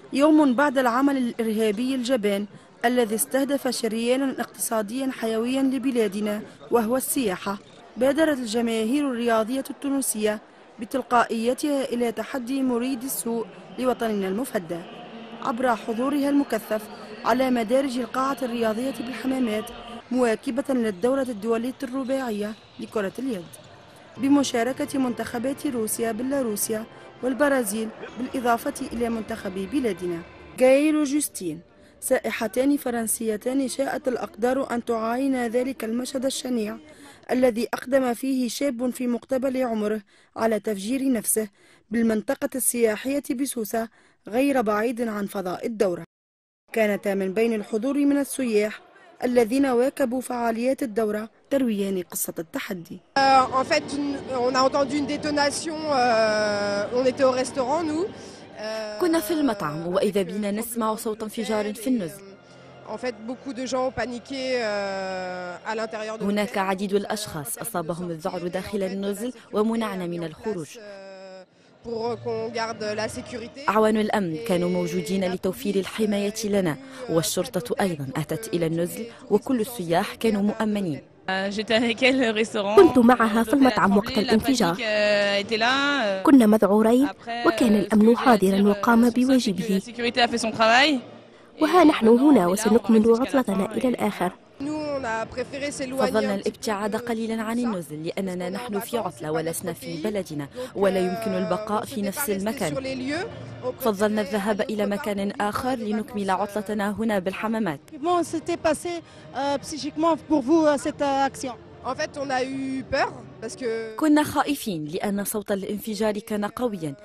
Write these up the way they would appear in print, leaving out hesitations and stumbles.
يوم بعد العمل الإرهابي الجبان الذي استهدف شريانا اقتصاديا حيويا لبلادنا وهو السياحة، بادرت الجماهير الرياضية التونسية بتلقائيتها إلى تحدي مريد السوء لوطننا المفدى عبر حضورها المكثف على مدارج القاعة الرياضية بالحمامات، مواكبة للدورة الدولية الرباعية لكرة اليد بمشاركة منتخبات روسيا، بيلاروسيا والبرازيل، بالإضافة إلى منتخب بلادنا. جايل وجوستين، سائحتان فرنسيتان شاءت الأقدار أن تعاين ذلك المشهد الشنيع الذي أقدم فيه شاب في مقتبل عمره على تفجير نفسه بالمنطقة السياحية بسوسة غير بعيد عن فضاء الدورة. كانتا من بين الحضور من السياح الذين واكبوا فعاليات الدورة ترويان قصة التحدي. En fait, on a entendu une détonation. On était au restaurant, nous. كنا في المطعم وإذا بنا نسمع صوت انفجار في النزل. En fait, beaucoup de gens ont paniqué à l'intérieur de. هناك عديد الأشخاص أصابهم الذعر داخل النزل ومنعنا من الخروج. أعوان الأمن كانوا موجودين لتوفير الحماية لنا، والشرطة أيضا أتت إلى النزل وكل السياح كانوا مؤمنين. كنت معها في المطعم وقت الانفجار. كنا مذعورين وكان الأمن حاضرا وقام بواجبه، وها نحن هنا وسنكمل عطلتنا إلى الآخر. فضلنا الابتعاد قليلا عن النزل لأننا نحن في عطلة ولسنا في بلدنا ولا يمكن البقاء في نفس المكان. فضلنا الذهاب إلى مكان آخر لنكمل عطلتنا هنا بالحمامات. كنا خائفين لأن صوت الانفجار كان قويا،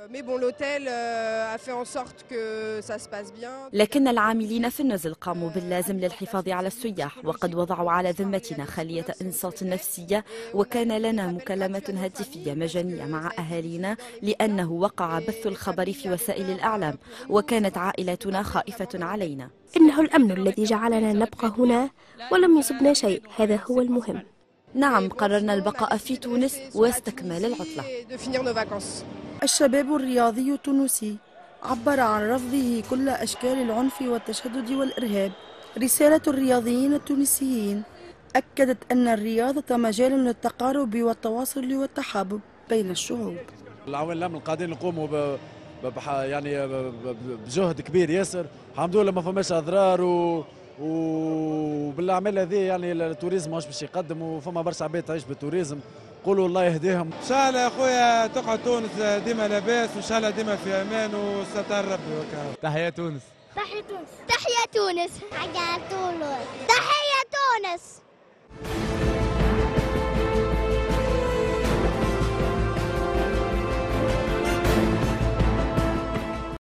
لكن العاملين في النزل قاموا باللازم للحفاظ على السياح، وقد وضعوا على ذمتنا خلية إنصات نفسية، وكان لنا مكالمة هاتفية مجانية مع أهالينا لأنه وقع بث الخبر في وسائل الإعلام، وكانت عائلتنا خائفة علينا. إنه الأمن الذي جعلنا نبقى هنا ولم يصبنا شيء، هذا هو المهم. نعم، قررنا البقاء في تونس واستكمال العطلة. الشباب الرياضي التونسي عبر عن رفضه كل أشكال العنف والتشدد والإرهاب. رسالة الرياضيين التونسيين أكدت أن الرياضة مجال للتقارب والتواصل والتحابب بين الشعوب. العوام قاعدين نقوموا يعني بجهد كبير ياسر، الحمد لله ما فماش أضرار وبالاعمال هذه يعني التوريزم مش باش يقدم، وفما برشا عباد تعيش بالتوريزم، قولوا الله يهديهم. ان شاء الله يا خويا تقعد تونس ديما لاباس وان شاء الله ديما في امان وستر ربي. تحية تونس. تحية تونس. تحية تونس. تحية تونس.